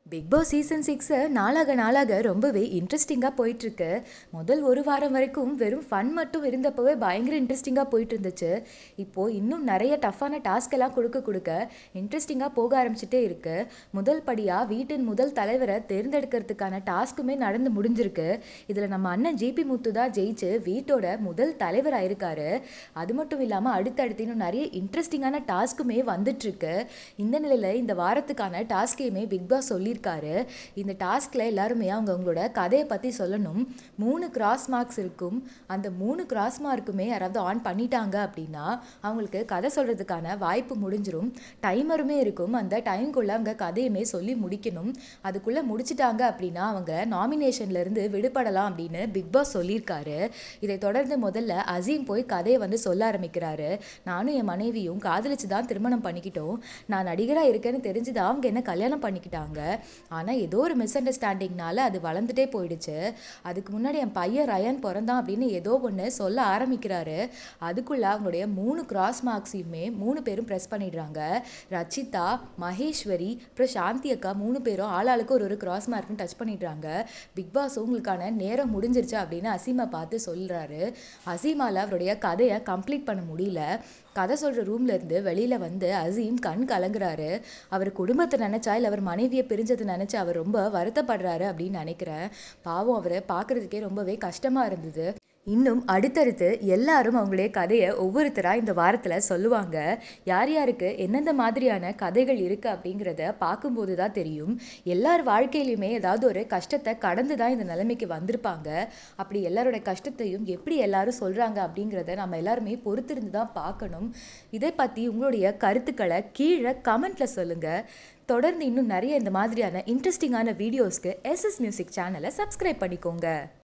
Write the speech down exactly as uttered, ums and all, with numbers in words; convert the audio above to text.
Big Boss season six நாளாக நாளாக ரொம்பவே இன்ட்ரெஸ்டிங்காக போயிட்டுருக்கு. முதல் ஒரு வாரம் வரைக்கும் வெறும் ஃபன் மட்டும் இருந்தப்பவே பயங்கர இன்ட்ரெஸ்டிங்காக போயிட்டு இருந்துச்சு. இப்போது இன்னும் நிறைய டஃப்பான டாஸ்கெல்லாம் கொடுக்க கொடுக்க இன்ட்ரெஸ்டிங்காக போக ஆரம்பிச்சிட்டே இருக்கு. முதல் படியாக வீட்டின் முதல் தலைவரை தேர்ந்தெடுக்கிறதுக்கான டாஸ்க்குமே நடந்து முடிஞ்சிருக்கு. இதில் நம்ம அண்ணன் ஜிபி முத்து தான் ஜெயிச்சு வீட்டோட முதல் தலைவராக இருக்காரு. அது மட்டும் இல்லாமல் அடுத்தடுத்து இன்னும் நிறைய இன்ட்ரெஸ்டிங்கான டாஸ்க்குமே வந்துட்டுருக்கு. இந்த நிலையில் இந்த வாரத்துக்கான டாஸ்கையுமே பிக் பாஸ் சொல்லி இருக்காரு. இந்த டாஸ்க்ல எல்லாருமே அவங்க அவங்களோட கதையை பத்தி சொல்லணும். மூணு கிராஸ் மார்க்ஸ் இருக்கும். அந்த மூணு கிராஸ் மார்க்குமே யாராவது ஆன் பண்ணிட்டாங்க அப்படின்னா அவங்களுக்கு கதை சொல்றதுக்கான வாய்ப்பு முடிஞ்சிடும். டைமருமே இருக்கும். அந்த டைம்குள்ள அவங்க கதையுமே சொல்லி முடிக்கணும். அதுக்குள்ள முடிச்சிட்டாங்க அப்படின்னா அவங்க நாமினேஷன்ல இருந்து விடுபடலாம் அப்படின்னு பிக் பாஸ் சொல்லியிருக்காரு. இதை தொடர்ந்து முதல்ல அசீம் போய் கதையை வந்து சொல்ல ஆரம்பிக்கிறாரு. நானும் என் மனைவியும் காதலிச்சு தான் திருமணம் பண்ணிக்கிட்டோம். நான் நடிகராக இருக்கேன்னு தெரிஞ்சுதான் அவங்க என்ன கல்யாணம் பண்ணிக்கிட்டாங்க. ஆனால் ஏதோ ஒரு மிஸ் அண்டர்ஸ்டாண்டிங்னால அது வளர்ந்துட்டே போயிடுச்சு. அதுக்கு முன்னாடி என் பையன் ரயான் பிறந்தான் அப்படின்னு ஏதோ ஒன்று சொல்ல ஆரம்பிக்கிறாரு. அதுக்குள்ள அவங்களுடைய மூணு கிராஸ் மார்க்ஸையுமே மூணு பேரும் ப்ரெஸ் பண்ணிடுறாங்க. ரச்சிதா, மகேஸ்வரி, அப்புறம் சாந்தி அக்கா மூணு பேரும் ஆளாளுக்கு ஒரு ஒரு கிராஸ் மார்க்னு டச் பண்ணிடுறாங்க. பிக் பாஸ் உங்களுக்கான நேரம் முடிஞ்சிருச்சு அப்படின்னு அசீமை பார்த்து சொல்கிறாரு. அசீமால் அவருடைய கதையை கம்ப்ளீட் பண்ண முடியல. கதை சொல்கிற ரூம்லேருந்து வெளியில் வந்து அசீம் கண் கலங்குறாரு. அவர் குடும்பத்தை நினச்சா இல்லை அவர் மனைவியை பிரிஞ்சதை நினச்சி அவர் ரொம்ப வருத்தப்படுறாரு அப்படின்னு நினைக்கிறேன். பாவம் அவரை பார்க்குறதுக்கே ரொம்பவே கஷ்டமாக இருந்தது. இன்னும் அடுத்தடுத்து எல்லாரும் அவங்களுடைய கதையை ஒவ்வொருத்தராக இந்த வாரத்தில் சொல்லுவாங்க. யார் யாருக்கு எந்தெந்த மாதிரியான கதைகள் இருக்குது அப்படிங்கிறத பார்க்கும்போது தான் தெரியும். எல்லார் வாழ்க்கையிலையுமே ஏதாவது ஒரு கஷ்டத்தை கடந்து தான் இந்த நிலைமைக்கு வந்திருப்பாங்க. அப்படி எல்லாரோட கஷ்டத்தையும் எப்படி எல்லாரும் சொல்கிறாங்க அப்படிங்கிறத நம்ம எல்லாருமே பொறுத்திருந்து தான் பார்க்கணும். இதை பற்றி உங்களுடைய கருத்துக்களை கீழே கமெண்ட்டில் சொல்லுங்கள். தொடர்ந்து இன்னும் நிறைய இந்த மாதிரியான இன்ட்ரெஸ்டிங்கான வீடியோஸ்க்கு எஸ்எஸ் மியூசிக் சேனலை சப்ஸ்கிரைப் பண்ணிக்கோங்க.